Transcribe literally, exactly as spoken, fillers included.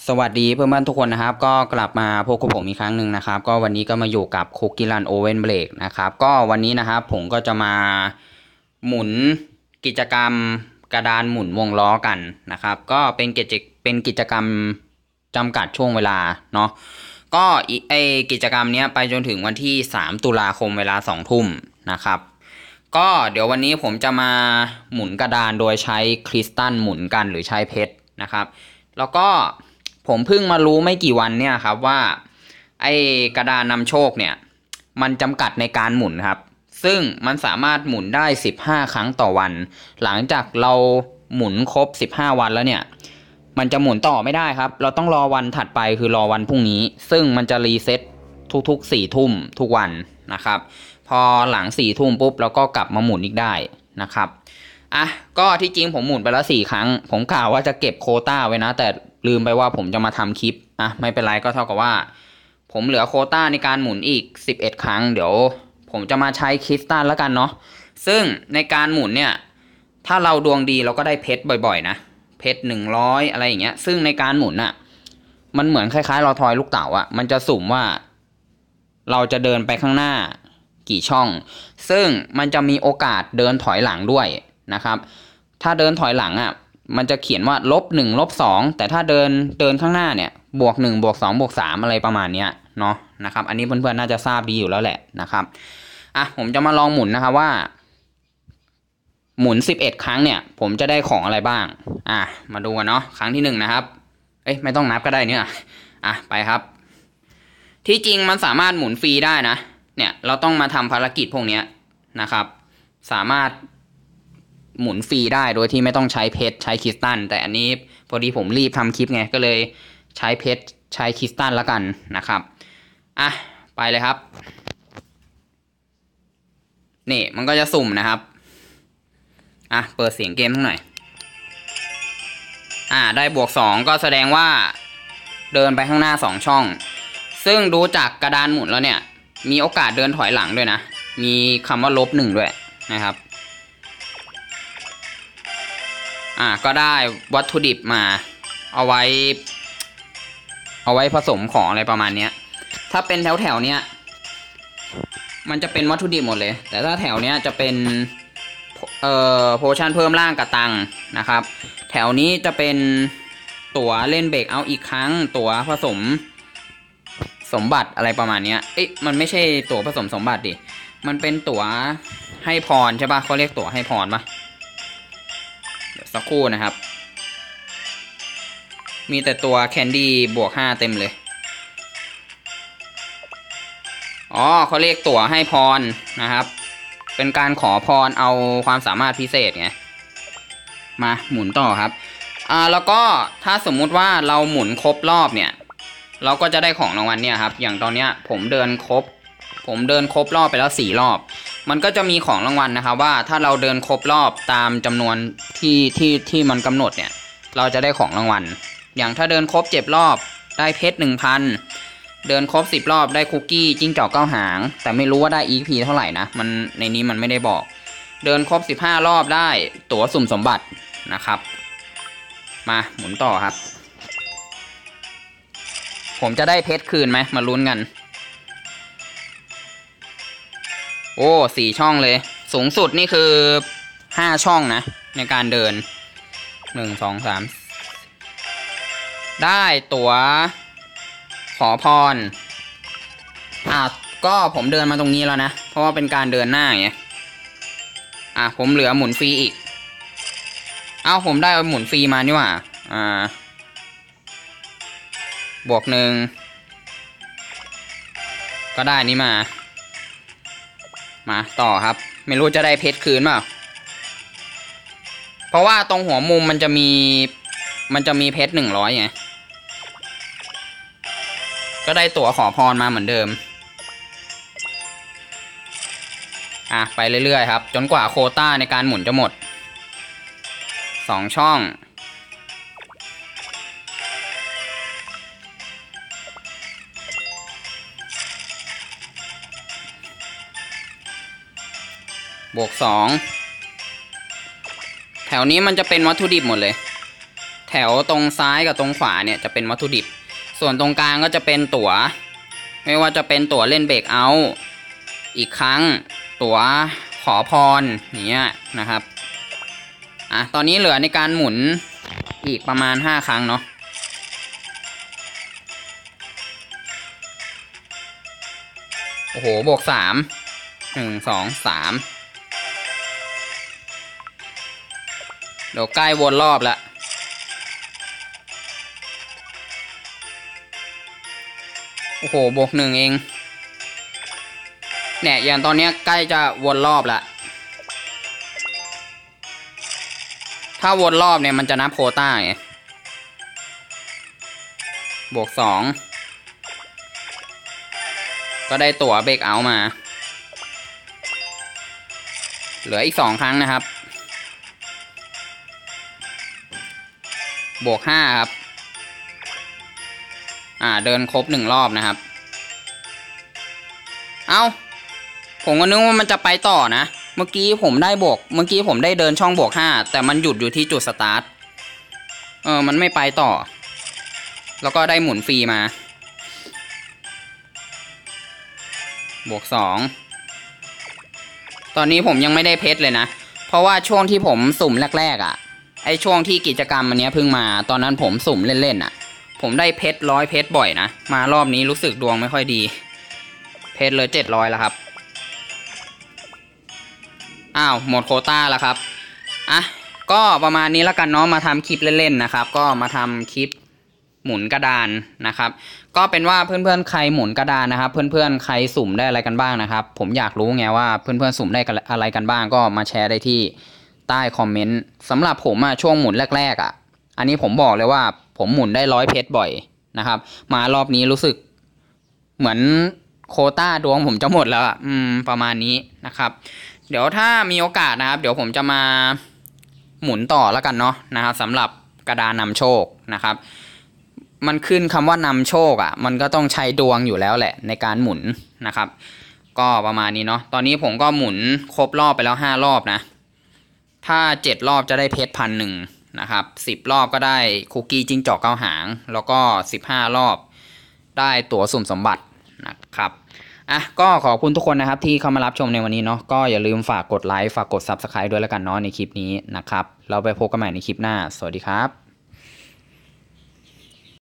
สวัสดีเพื่อนๆทุกคนนะครับก็กลับมาพบกับผมอีกครั้งหนึ่งนะครับก็วันนี้ก็มาอยู่กับคุกกี้รันโอเว่นเบรกนะครับก็วันนี้นะครับผมก็จะมาหมุนกิจกรรมกระดานหมุนวงล้อกันนะครับก็เป็นกิจเป็นกิจกรรมจำกัดช่วงเวลาเนาะก็ไอกิจกรรมนี้ไปจนถึงวันที่สามตุลาคมเวลาสองทุ่มนะครับก็เดี๋ยววันนี้ผมจะมาหมุนกระดานโดยใช้คริสตัลหมุนกันหรือใช้เพชรนะครับแล้วก็ผมเพิ่งมารู้ไม่กี่วันเนี่ยครับว่าไอ้กระดานนำโชคเนี่ยมันจำกัดในการหมุนครับซึ่งมันสามารถหมุนได้สิบห้าครั้งต่อวันหลังจากเราหมุนครบสิบห้าวันแล้วเนี่ยมันจะหมุนต่อไม่ได้ครับเราต้องรอวันถัดไปคือรอวันพรุ่งนี้ซึ่งมันจะรีเซ็ตทุกๆสี่ทุ่มทุกวันนะครับพอหลังสี่ทุ่มปุ๊บเราก็กลับมาหมุนอีกได้นะครับอ่ะก็ที่จริงผมหมุนไปแล้วสี่ครั้งผมกล่าวว่าจะเก็บโควต้าไว้นะแต่ลืมไปว่าผมจะมาทำคลิปอ่ะไม่เป็นไรก็เท่ากับว่าผมเหลือโควต้าในการหมุนอีกสิบเอ็ดครั้งเดี๋ยวผมจะมาใช้คริสตัลแล้วกันเนาะซึ่งในการหมุนเนี่ยถ้าเราดวงดีเราก็ได้เพชรบ่อยๆนะเพชรหนึ่งร้อยอะไรอย่างเงี้ยซึ่งในการหมุนอ่ะมันเหมือนคล้ายๆเราทอยลูกเต๋าอ่ะมันจะสุ่มว่าเราจะเดินไปข้างหน้ากี่ช่องซึ่งมันจะมีโอกาสเดินถอยหลังด้วยนะครับถ้าเดินถอยหลังอ่ะมันจะเขียนว่าลบหนึ่งลบสองแต่ถ้าเดินเดินข้างหน้าเนี่ยบวกหนึ่งบวกสองบวกสามอะไรประมาณเนี้ยเนาะนะครับอันนี้เพื่อนๆน่าจะทราบดีอยู่แล้วแหละนะครับอ่ะผมจะมาลองหมุนนะครับว่าหมุนสิบเอ็ดครั้งเนี่ยผมจะได้ของอะไรบ้างอ่ะมาดูกันเนาะครั้งที่หนึ่งนะครับเอ้ยไม่ต้องนับก็ได้เนี่ยอ่ะไปครับที่จริงมันสามารถหมุนฟรีได้นะเนี่ยเราต้องมาทำภารกิจพวกนี้นะครับสามารถหมุนฟรีได้โดยที่ไม่ต้องใช้เพชรใช้คริสตัลแต่อันนี้พอดีผมรีบทำคลิปไงก็เลยใช้เพชรใช้คริสตัลแล้วกันนะครับอ่ะไปเลยครับนี่มันก็จะสุ่มนะครับอ่ะเปิดเสียงเกมทั้งหน่อยอ่ะได้บวกสองก็แสดงว่าเดินไปข้างหน้าสองช่องซึ่งดูจากกระดานหมุนแล้วเนี่ยมีโอกาสเดินถอยหลังด้วยนะมีคำว่าลบหนึ่งด้วยนะครับอ่ะก็ได้วัตถุดิบมาเอาไว้เอาไว้ผสมของอะไรประมาณนี้ถ้าเป็นแถวแถวเนี้ยมันจะเป็นวัตถุดิบหมดเลยแต่ถ้าแถวเนี้ยจะเป็นเอ่อโพชั่นเพิ่มร่างกระตังนะครับแถวนี้จะเป็นตั๋วเล่นเบรกเอาอีกครั้งตั๋วผสมสมบัติอะไรประมาณนี้เอ๊ะมันไม่ใช่ตั๋วผสมสมบัติดิมันเป็นตั๋วให้พรใช่ปะเขาเรียกตั๋วให้พรปะเดี๋ยวสักครู่นะครับมีแต่ตัวแคนดี้บวกห้าเต็มเลยอ๋อเขาเรียกตั๋วให้พรนะครับเป็นการขอพรเอาความสามารถพิเศษไงมาหมุนต่อครับอ่าแล้วก็ถ้าสมมุติว่าเราหมุนครบรอบเนี่ยเราก็จะได้ของรางวัลเนี่ยครับอย่างตอนเนี้ยผมเดินครบผมเดินครบรอบไปแล้วสี่รอบมันก็จะมีของรางวัลนะครับว่าถ้าเราเดินครบรอบตามจำนวนที่ที่ที่มันกำหนดเนี่ยเราจะได้ของรางวัลอย่างถ้าเดินครบเจ็ดรอบได้เพชรหนึ่งพันเดินครบสิบรอบได้คุกกี้จิ้งจอกเก้าหางแต่ไม่รู้ว่าได้ อี พี เท่าไหร่นะมันในนี้มันไม่ได้บอกเดินครบสิบห้ารอบได้ตั๋วสุ่มสมบัตินะครับมาหมุนต่อครับผมจะได้เพชรคืนไหมมาลุ้นกันโอ้สี่ช่องเลยสูงสุดนี่คือห้าช่องนะในการเดินหนึ่งสองสามได้ตั๋วขอพรอ่ะก็ผมเดินมาตรงนี้แล้วนะเพราะว่าเป็นการเดินหน้าไงอ่ะผมเหลือหมุนฟรีอีกเอ้าผมได้หมุนฟรีมานี่หว่าอ่าบวกหนึ่งก็ได้นี่มามาต่อครับไม่รู้จะได้เพชรคืนเปล่าเพราะว่าตรงหัวมุมมันจะมีมันจะมีเพชรหนึ่งร้อยไงก็ได้ตั๋วขอพรมาเหมือนเดิมอ่ะไปเรื่อยๆครับจนกว่าโควต้าในการหมุนจะหมดสองช่องบวกสองแถวนี้มันจะเป็นวัตถุดิบหมดเลยแถแถวตรงซ้ายกับตรงขวาเนี่ยจะเป็นวัตถุดิบส่วนตรงกลางก็จะเป็นตั๋วไม่ว่าจะเป็นตั๋วเล่นเบรกเอาท์อีกครั้งตั๋วขอพรอย่างเงี้ยนะครับอ่ะตอนนี้เหลือในการหมุนอีกประมาณห้าครั้งเนาะโอ้โหบวกสามหนึ่งสองสามเดี๋ยวใกล้วนรอบแล้วโอ้โหบวกหนึ่งเองเนี่ยอย่างตอนนี้ใกล้จะวนรอบละถ้าวนรอบเนี่ยมันจะนับโควต้าไงบวกสองก็ได้ตั๋วเบรกเอาท์มาเหลืออีกสองครั้งนะครับบวกห้าครับอ่าเดินครบหนึ่งรอบนะครับเอาผมก็นึกว่ามันจะไปต่อนะเมื่อกี้ผมได้บวกเมื่อกี้ผมได้เดินช่องบวกห้าแต่มันหยุดอยู่ที่จุดสตาร์ทเออมันไม่ไปต่อแล้วก็ได้หมุนฟรีมาบวกสองตอนนี้ผมยังไม่ได้เพชรเลยนะเพราะว่าช่วงที่ผมสุ่มแรกๆอ่ะไอช่วงที่กิจกรรมอันนี้เพิ่งมาตอนนั้นผมสุ่มเล่นๆอ่ะผมได้เพชรร้อยเพชรบ่อยนะมารอบนี้รู้สึกดวงไม่ค่อยดีเพชรเลยเจ็ดร้อยแล้วครับอ้าวหมดโควต้าแล้วครับอ่ะก็ประมาณนี้แล้วกันเนาะมาทำคลิปเล่นๆนะครับก็มาทำคลิปหมุนกระดานนะครับก็เป็นว่าเพื่อนๆใครหมุนกระดานนะครับเพื่อนๆใครสุ่มได้อะไรกันบ้างนะครับผมอยากรู้ไงว่าเพื่อนๆสุ่มได้อะไรกันบ้างก็มาแชร์ได้ที่ใต้คอมเมนต์สำหรับผมอะช่วงหมุนแรกๆอะอันนี้ผมบอกเลยว่าผมหมุนได้ร้อยเพชรบ่อยนะครับมารอบนี้รู้สึกเหมือนโควต้าดวงผมจะหมดแล้วอะอืมประมาณนี้นะครับเดี๋ยวถ้ามีโอกาสนะครับเดี๋ยวผมจะมาหมุนต่อแล้วกันเนาะนะครับสำหรับกระดานนำโชคนะครับมันขึ้นคำว่านำโชคอ่ะมันก็ต้องใช้ดวงอยู่แล้วแหละในการหมุนนะครับก็ประมาณนี้เนาะตอนนี้ผมก็หมุนครบรอบไปแล้วห้ารอบนะถ้าเจ็ดรอบจะได้เพชรพันหนึ่งนะครับสิบรอบก็ได้คุกกี้จิ้งจอกเก้าหางแล้วก็สิบห้ารอบได้ตั๋วสุ่มสมบัตินะครับอ่ะก็ขอบคุณทุกคนนะครับที่เข้ามารับชมในวันนี้เนาะก็อย่าลืมฝากกดไลค์ฝากกด ซับสไครบ์ ด้วยแล้วกันเนาะในคลิปนี้นะครับเราไปพบกันใหม่ในคลิปหน้าสวัสดีครับ